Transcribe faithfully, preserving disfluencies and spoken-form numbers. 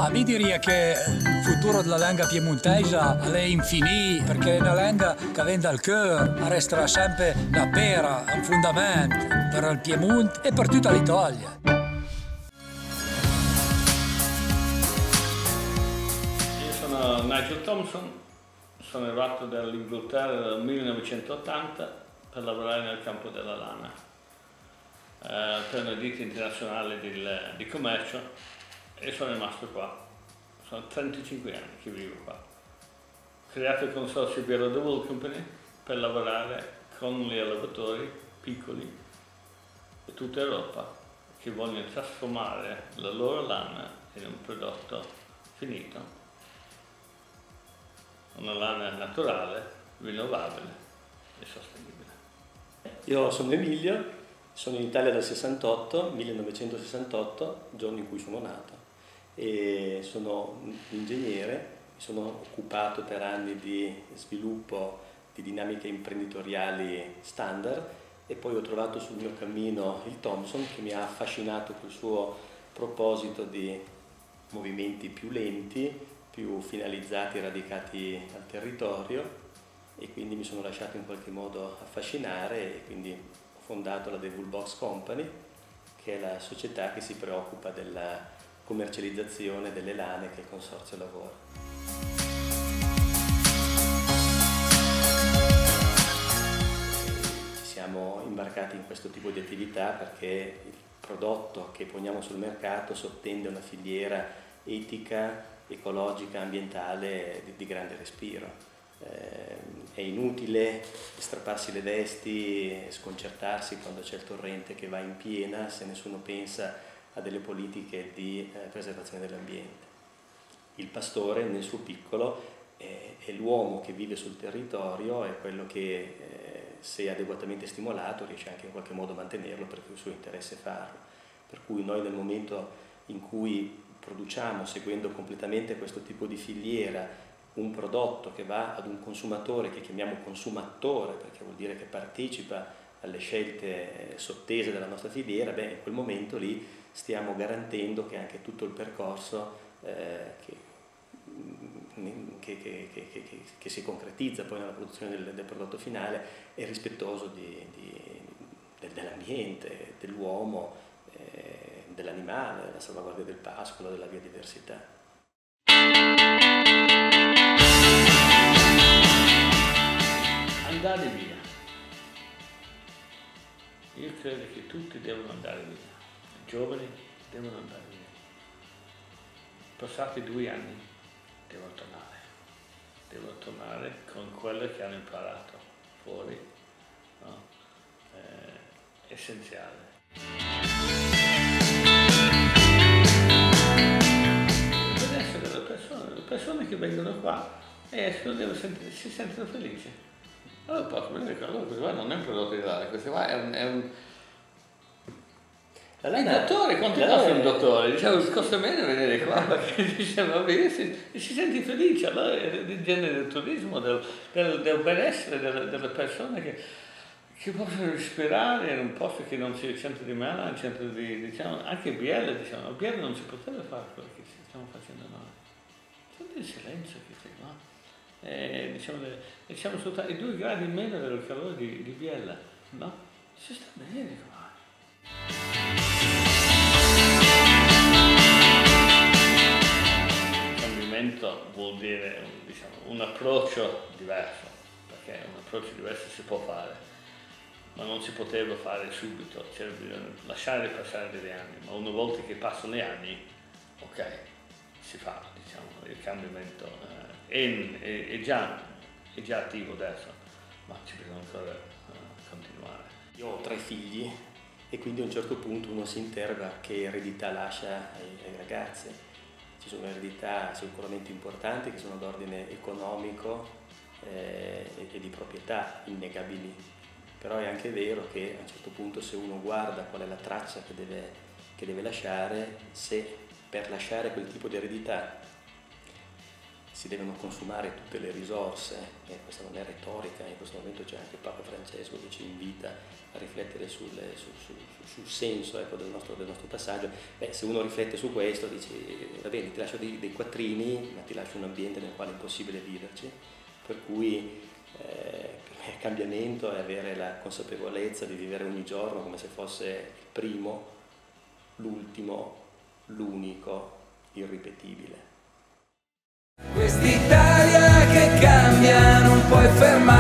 Ma mi diria che il futuro della lingua piemontesa è infinito, perché è una lingua che viene dal cuore, resterà sempre una pera, un fondamento per il Piemonte e per tutta l'Italia. Io sono Nigel Thompson, sono arrivato dall'Inghilterra nel millenovecentottanta per lavorare nel campo della lana, eh, per una ditta internazionale di, di commercio. E sono rimasto qua, sono trentacinque anni che vivo qua. Ho creato il consorzio Birra The Wool Company per lavorare con gli allevatori piccoli di tutta Europa che vogliono trasformare la loro lana in un prodotto finito, una lana naturale, rinnovabile e sostenibile. Io sono Emilio, sono in Italia dal sessantotto, millenovecentosessantotto, giorno in cui sono nato. E sono un ingegnere, mi sono occupato per anni di sviluppo di dinamiche imprenditoriali standard e poi ho trovato sul mio cammino il Thompson, che mi ha affascinato col suo proposito di movimenti più lenti, più finalizzati e radicati al territorio, e quindi mi sono lasciato in qualche modo affascinare e quindi ho fondato la The Wool Box Company, che è la società che si preoccupa della commercializzazione delle lane che il consorzio lavora. Ci siamo imbarcati in questo tipo di attività perché il prodotto che poniamo sul mercato sottende una filiera etica, ecologica, ambientale di, di grande respiro. Eh, è inutile strapparsi le vesti, sconcertarsi quando c'è il torrente che va in piena se nessuno pensa a delle politiche di eh, preservazione dell'ambiente. Il pastore nel suo piccolo è, è l'uomo che vive sul territorio, è quello che eh, se adeguatamente stimolato riesce anche in qualche modo a mantenerlo perché è il suo interesse farlo. Per cui noi nel momento in cui produciamo, seguendo completamente questo tipo di filiera, un prodotto che va ad un consumatore che chiamiamo consumatore, perché vuol dire che partecipa alle scelte sottese della nostra filiera, beh, in quel momento lì stiamo garantendo che anche tutto il percorso eh, che, che, che, che, che, che si concretizza poi nella produzione del, del prodotto finale è rispettoso di, di, dell'ambiente, dell'uomo, eh, dell'animale, della salvaguardia del pascolo, della biodiversità. Andare via. Io credo che tutti devono andare via. I giovani devono andare via. Passati due anni devono tornare. Devono tornare con quello che hanno imparato fuori, no? È essenziale. Deve essere le persone, le persone che vengono qua e escono devono sentire, si sentono felici. Allora posso venire qua, allora questo qua non è un prodotto di lana, questo qua è un... È un... Il dottore, quanto costa un dottore? Diciamo, costa meno venire qua perché diciamo, si, si sente felice, allora è il genere del turismo, del, del, del benessere delle, delle persone che, che possono respirare in un posto che non c'è centro di mala, un centro di, diciamo, anche Biella, diciamo, a Biella non si poteva fare quello che stiamo facendo noi. C'è del silenzio che c'è qua. Eh, diciamo, diciamo soltanto i due gradi in meno del calore di, di Biella, no? Si sta bene qua. Cambiamento vuol dire diciamo, un approccio diverso, perché un approccio diverso si può fare, ma non si poteva fare subito, c'era bisogno di lasciare passare degli anni, ma una volta che passano gli anni, ok, si fa, diciamo, il cambiamento eh, è, è, è, già, è già attivo adesso, ma ci bisogna ancora uh, continuare. Io ho tre figli e quindi a un certo punto uno si interroga che eredità lascia ai, ai ragazzi. Ci sono eredità sicuramente importanti che sono d'ordine economico eh, e di proprietà innegabili, però è anche vero che a un certo punto se uno guarda qual è la traccia che deve, che deve lasciare, se per lasciare quel tipo di eredità si devono consumare tutte le risorse, e questa non è retorica, in questo momento c'è anche Papa Francesco che ci invita a riflettere sulle, su, su, sul senso, ecco, del, nostro, del nostro passaggio. Beh, se uno riflette su questo dice, va bene, ti lascio dei, dei quattrini, ma ti lascio un ambiente nel quale è impossibile viverci, per cui eh, per me il cambiamento è avere la consapevolezza di vivere ogni giorno come se fosse il primo, l'ultimo, l'unico, irripetibile. Quest'Italia che cambia non puoi fermare.